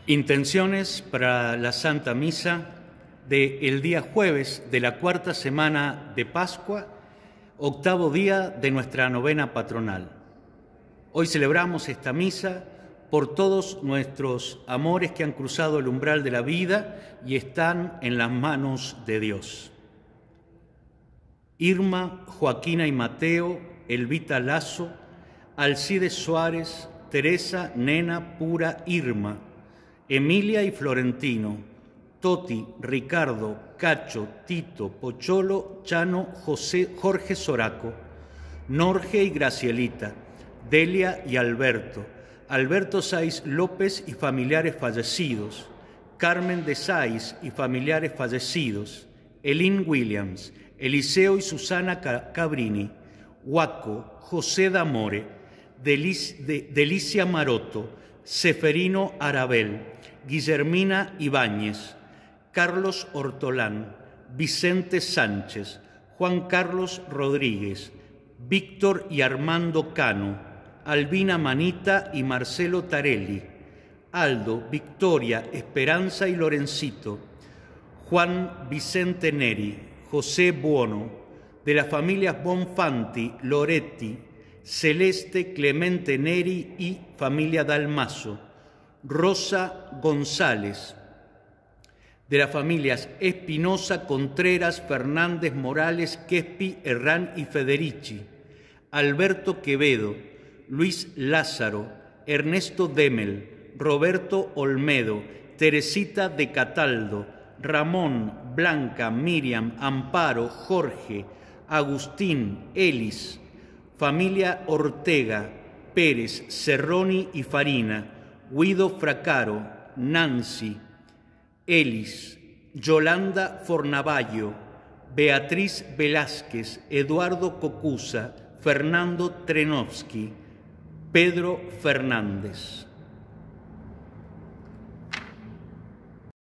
Intenciones para la Santa Misa del día jueves de la cuarta semana de Pascua, octavo día de nuestra novena patronal. Hoy celebramos esta misa por todos nuestros amores que han cruzado el umbral de la vida y están en las manos de Dios. Irma, Joaquina y Mateo, Elvita Lazo, Alcides Suárez, Teresa, Nena, Pura, Irma, Emilia y Florentino, Toti, Ricardo, Cacho, Tito, Pocholo, Chano, José, Jorge Soraco, Norge y Gracielita, Delia y Alberto, Alberto Saiz López y familiares fallecidos, Carmen de Saiz y familiares fallecidos, Elin Williams, Eliseo y Susana Cabrini, Huaco, José D'Amore, Delicia Maroto, Seferino Arabel, Guillermina Ibáñez, Carlos Hortolán, Vicente Sánchez, Juan Carlos Rodríguez, Víctor y Armando Cano, Albina Manita y Marcelo Tarelli, Aldo, Victoria, Esperanza y Lorencito, Juan Vicente Neri, José Buono, de las familias Bonfanti, Loretti, Celeste, Clemente Neri y familia Dalmazo, Rosa González, de las familias Espinosa, Contreras, Fernández, Morales, Quespi, Herrán y Federici, Alberto Quevedo, Luis Lázaro, Ernesto Demel, Roberto Olmedo, Teresita de Cataldo, Ramón, Blanca, Miriam, Amparo, Jorge, Agustín, Elis, familia Ortega, Pérez, Cerroni y Farina, Guido Fracaro, Nancy, Elis, Yolanda Fornavallo, Beatriz Velázquez, Eduardo Cocusa, Fernando Trenovsky, Pedro Fernández.